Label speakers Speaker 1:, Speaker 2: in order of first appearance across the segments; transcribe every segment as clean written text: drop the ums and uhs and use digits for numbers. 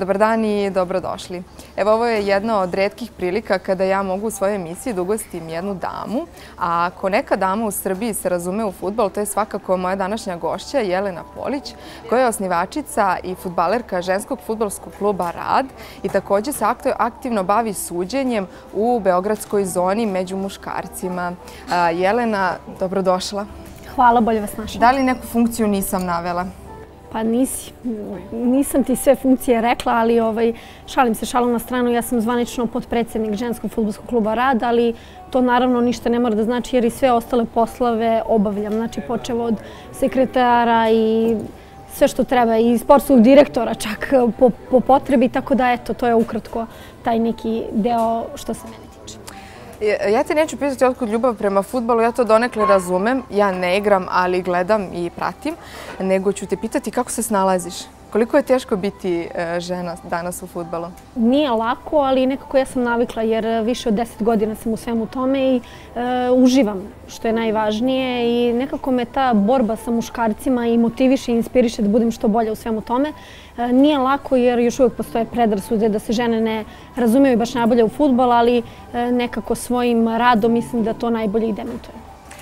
Speaker 1: Dobar dan i dobrodošli. Evo, ovo je jedna od retkih prilika kada ja mogu u svojoj emisiji da ugostim jednu damu. A ako neka dama u Srbiji se razume u fudbal, to je svakako moja današnja gošća Jelena Polić, koja je osnivačica i fudbalerka ženskog fudbalskog kluba Rad i također se aktivno bavi suđenjem u beogradskoj zoni među muškarcima. Jelena, dobrodošla.
Speaker 2: Hvala, bolje vas našla.
Speaker 1: Da li neku funkciju nisam navela?
Speaker 2: Pa nisam ti sve funkcije rekla, ali šalim se šalom na stranu. Ja sam zvanično potpredsjednik ženskog fudbalskog kluba Rad, ali to naravno ništa ne mora da znači jer i sve ostale poslove obavljam. Znači počev od sekretara i sve što treba i sportskog direktora čak po potrebi, tako da eto, to je ukratko taj neki deo što se meni tiče.
Speaker 1: Ja te neću pitati otkud ljubav prema fudbalu, ja to donekle razumem. Ja ne igram, ali gledam i pratim. Nego ću te pitati kako se snalaziš. Koliko je teško biti žena danas u fudbalu?
Speaker 2: Nije lako, ali nekako ja sam navikla jer više od 10 godina sam u svemu tome i uživam, što je najvažnije. I nekako me ta borba sa muškarcima i motiviše i inspiriše da budem što bolje u svemu tome. Nije lako jer još uvijek postoje predrasude da se žene ne razumeju baš najbolje u fudbal, ali nekako svojim radom mislim da to najbolje i demantujem.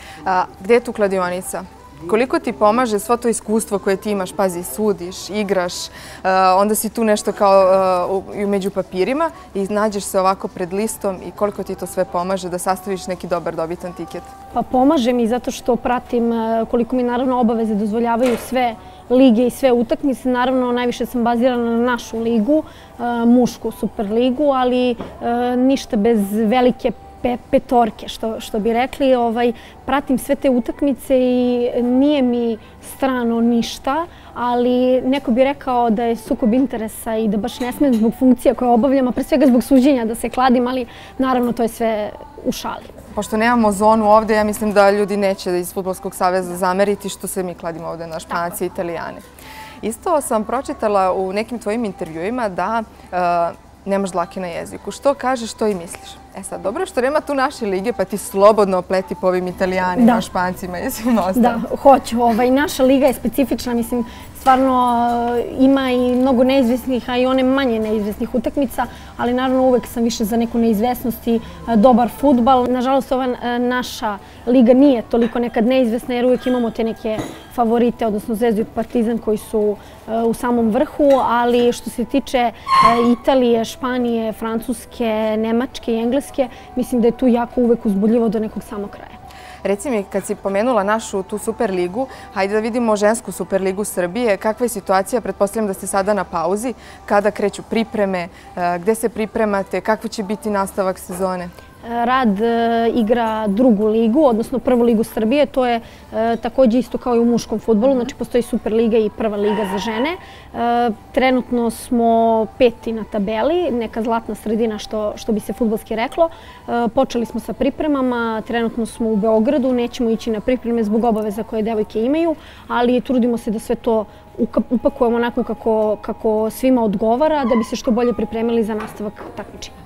Speaker 1: Gdje je tu kladionica? Koliko ti pomaže svo to iskustvo koje ti imaš, pazi, sudiš, igraš, onda si tu nešto kao među papirima i nađeš se ovako pred listom i koliko ti to sve pomaže da sastaviš neki dobar dobitan tiket?
Speaker 2: Pa pomaže mi zato što pratim koliko mi naravno obaveze dozvoljavaju sve lige i sve utakmice. Naravno, najviše sam bazirana na našu ligu, mušku Superligu, ali ništa bez velike petorke, što bi rekli. Pratim sve te utakmice i nije mi strano ništa, ali neko bi rekao da je sukob interesa i da baš ne smem zbog funkcija koje obavljam, a pre svega zbog suđenja da se kladim, ali naravno to je sve u šali.
Speaker 1: Pošto nemamo zonu ovdje, ja mislim da ljudi neće iz Fudbalskog saveza zameriti što se mi kladimo ovdje na Španaci i Italijane. Isto sam pročitala u nekim tvojim intervjuima da nemaš dlake na jeziku. Što kažeš, što i misliš? E sad, dobro što nema tu naše lige, pa ti slobodno opleti po ovim Italijanima, Špancima i svim ostalim.
Speaker 2: Da, hoću. Naša liga je specifična, mislim, stvarno ima i mnogo neizvesnih, a i one manje neizvesnih utakmica, ali naravno uvek sam više za neku neizvesnost i dobar fudbal. Nažalost, ova naša liga nije toliko nekad neizvesna jer uvek imamo te neke favorite, odnosno Zvezdu i Partizan koji su u samom vrhu, ali što se tiče Italije, Španije, Francuske, Nemačke i Engleske, mislim da je tu jako uvek uzbudljivo do nekog samog kraja.
Speaker 1: Reci mi, kad si pomenula našu tu Superligu, hajde da vidimo žensku Superligu Srbije. Kakva je situacija? Pretpostavljam da ste sada na pauzi. Kada kreću pripreme? Gde se pripremate? Kakvo će biti nastavak sezone?
Speaker 2: Rad igra drugu ligu, odnosno prvu ligu Srbije. To je također isto kao i u muškom fudbalu. Znači, postoji Superliga i prva liga za žene. Trenutno smo peti na tabeli, neka zlatna sredina što bi se fudbalski reklo. Počeli smo sa pripremama, trenutno smo u Beogradu, nećemo ići na pripreme zbog obaveza koje devojke imaju, ali trudimo se da sve to upakujemo onako kako svima odgovara, da bi se što bolje pripremili za nastavak takmičenja.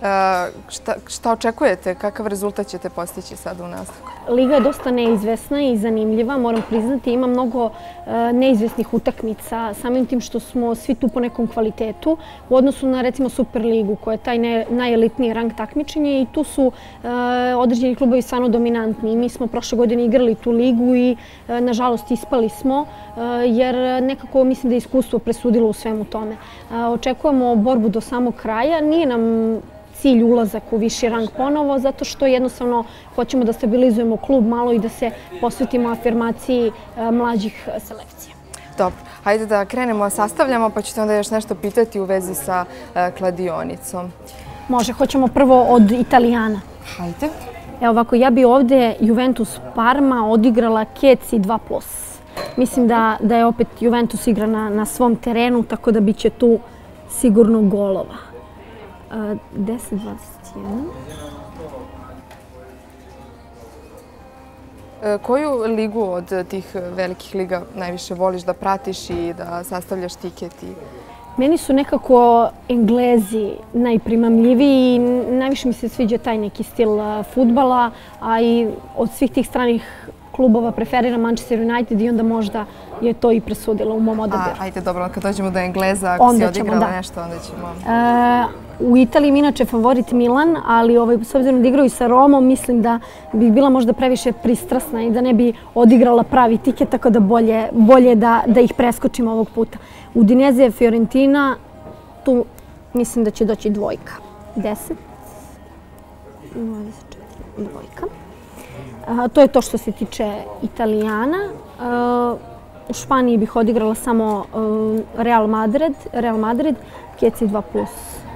Speaker 1: Šta očekujete? Kakav rezultat ćete postići sada u nastavku?
Speaker 2: Liga je dosta neizvesna i zanimljiva, moram priznati. Ima mnogo neizvesnih utakmica, samim tim što smo svi tu po nekom kvalitetu u odnosu na recimo Superligu koja je taj najelitniji rang takmičenja i tu su određeni klubovi stvarno dominantni. Mi smo prošle godine igrali tu ligu i nažalost ispali smo jer nekako mislim da je iskustvo presudilo u svemu tome. Očekujemo borbu do samog kraja. Nije nam cilj ulazak u viši rang ponovo, zato što jednostavno hoćemo da stabilizujemo klub malo i da se posvetimo afirmaciji mlađih selekcija.
Speaker 1: Dobro, hajde da krenemo, sastavljamo, pa ću te onda još nešto pitati u vezi sa kladionicom.
Speaker 2: Može, hoćemo prvo od Italijana.
Speaker 1: Hajde.
Speaker 2: Evo ovako, ja bi ovdje Juventus Parma odigrala Keci 2+. Mislim da je opet Juventus igra na svom terenu, tako da bit će tu sigurno golova. 10-21.
Speaker 1: Koju ligu od tih velikih liga najviše voliš da pratiš i da sastavljaš tiket?
Speaker 2: Meni su nekako Englezi najprimamljiviji i najviše mi se sviđa taj neki stil fudbala, a i od svih tih stranih klubova preferira Manchester United i onda možda je to i presudilo u mom odabiru.
Speaker 1: Ajde, dobro, kad dođemo do Engleza, ako si odigrala nešto, onda ćemo...
Speaker 2: U Italiji mi inače favorit Milan, ali s obzirom da igraju sa Romom, mislim da bih bila možda previše pristrasna i da ne bi odigrala pravi tiket, tako da bolje da ih preskočim ovog puta. Udinese, Fiorentina, tu mislim da će doći dvojka. 10, 24, dvojka. To je to što se tiče Italijana. U Španiji bih odigrala samo Real Madrid, Keci 2+.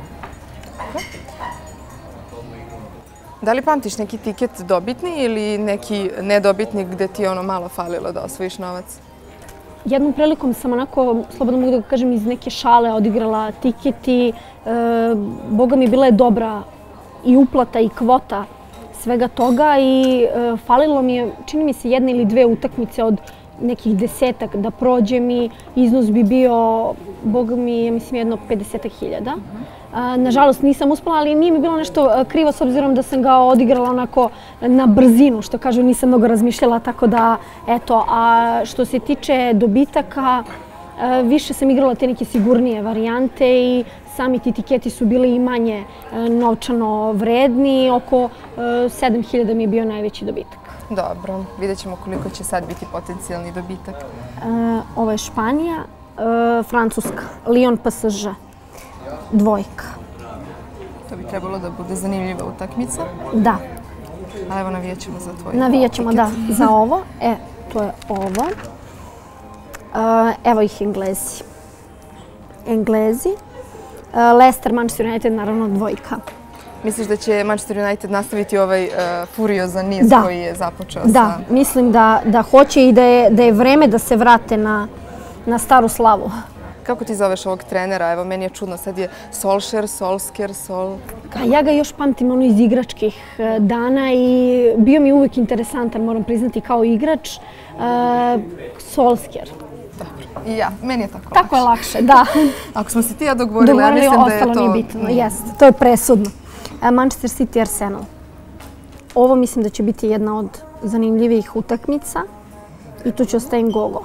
Speaker 1: Da li pamtiš neki tiket dobitni ili neki nedobitni gde ti je malo falilo da osvojiš novac?
Speaker 2: Jednom prilikom sam onako, slobodno mogu da kažem, iz neke šale odigrala tiket i boga mi bila je dobra i uplata i kvota svega toga i falilo mi je, čini mi se, 1 ili 2 utakmice od nekih 10-ak da prođem i iznos bi bio, boga mi, mislim, jedno 50.000. Nažalost nisam uspela, ali nije mi bilo nešto krivo s obzirom da sam ga odigrala onako na brzinu, što kažu, nisam mnogo razmišljala, tako da, eto. A što se tiče dobitaka, više sam igrala te neke sigurnije varijante i sami ti tiketi su bili i manje novčano vredni, oko 7.000 mi je bio najveći dobitak.
Speaker 1: Dobro, vidjet ćemo koliko će sad biti potencijalni dobitak.
Speaker 2: Ovo je Španija, Francuska, Lyon PSG. Dvojka.
Speaker 1: To bi trebalo da bude zanimljiva utakmica.
Speaker 2: Da.
Speaker 1: A evo navijat ćemo za tvoj tiket.
Speaker 2: Navijat ćemo, da, za ovo. To je ovo. Evo ih Englezi. Leicester, Manchester United, naravno dvojka.
Speaker 1: Misliš da će Manchester United nastaviti ovaj furiozan niz koji je započeo sa...
Speaker 2: Da, mislim da hoće i da je vreme da se vrate na staru slavu.
Speaker 1: Kako ti zoveš ovog trenera? Evo, meni je čudno, sad je Solskjaer, Solskjaer,
Speaker 2: Ja ga još pamtim iz igračkih dana i bio mi uvijek interesantan, moram priznati, kao igrač. Solskjaer.
Speaker 1: Dobro. I ja, meni je tako lakše.
Speaker 2: Tako je lakše, da.
Speaker 1: Ako smo se ti ja dogovorili, ja mislim da je to...
Speaker 2: Ostalo nije bitno, jeste. To je presudno. Manchester City, Arsenal. Ovo mislim da će biti jedna od zanimljivijih utakmica i tu će ostavim go-go.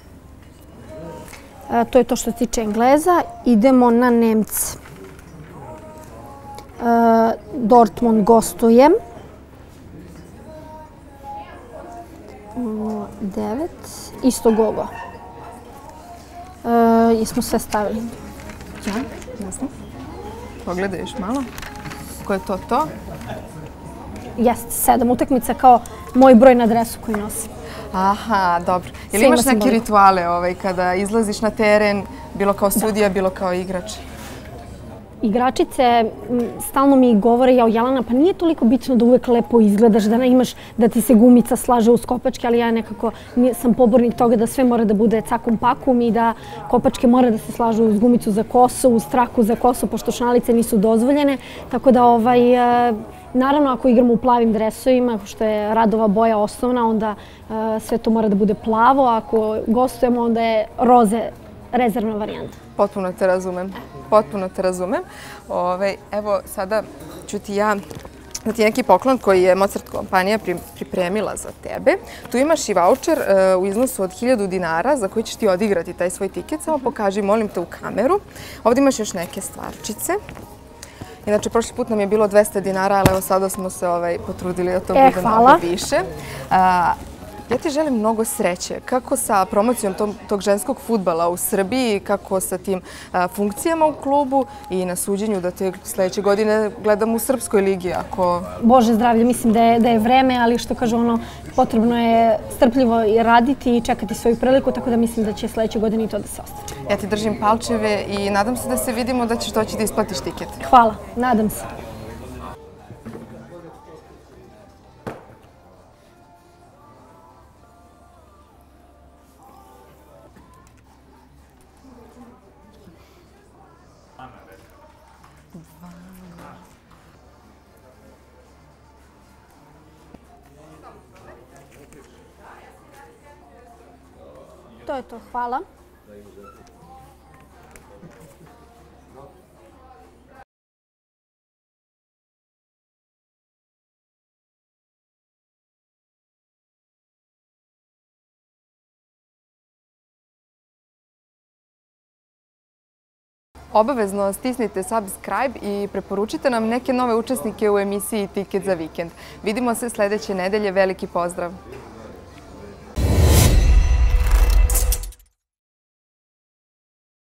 Speaker 2: To je to što se tiče Engleza. Idemo na Nemce. Dortmund gostuje. 9. Isto go-go. Jesmo sve stavili?
Speaker 1: Ja, jasno. Pogledaj još malo. Ko je to?
Speaker 2: Jeste, 7 utakmica kao moj broj na dresu koji nosim.
Speaker 1: Aha, dobro. Jel imaš neke rituale kada izlaziš na teren, bilo kao sudija, bilo kao igrač?
Speaker 2: Igračice stalno mi govore, jao Jelena, pa nije toliko bitno da uvek lepo izgledaš, da imaš, da ti se gumica slaže uz kopačke, ali ja nekako sam pobornik toga da sve mora da bude cakum pakum i da kopačke mora da se slažu uz gumicu za kosu, uz traku za kosu, pošto šnalice nisu dozvoljene. Tako da, naravno, ako igramo u plavim dresovima, što je radova boja osnovna, onda sve to mora da bude plavo. Ako gostujemo, onda je roze rezervna varijanta.
Speaker 1: Potpuno te razumem. Evo, sada ću ti ja dati neki poklon koji je Mozart kompanija pripremila za tebe. Tu imaš i vaučer u iznosu od 1000 dinara za koji ćeš ti odigrati taj svoj tiket. Samo pokaži, molim te, u kameru. Ovdje imaš još neke stvarčice. Inače, prošli put nam je bilo 200 dinara, ali evo sada smo se potrudili da to bude mnogo više. Ja ti želim mnogo sreće. Kako sa promocijom tog ženskog fudbala u Srbiji, kako sa tim funkcijama u klubu i na suđenju da te sljedeće godine gledamo u Srpskoj ligi.
Speaker 2: Bože zdravlje, mislim da je vreme, ali što kažu potrebno je strpljivo raditi i čekati svoju priliku, tako da mislim da će sljedeće godine i to da se ostane.
Speaker 1: Ja ti držim palčeve i nadam se da se vidimo da ćeš doći da isplatiš tiket.
Speaker 2: Hvala, nadam se. To je to, hvala.
Speaker 1: Obavezno stisnite subscribe i preporučite nam neke nove učesnike u emisiji Tiket za vikend. Vidimo se sledeće nedelje. Veliki pozdrav!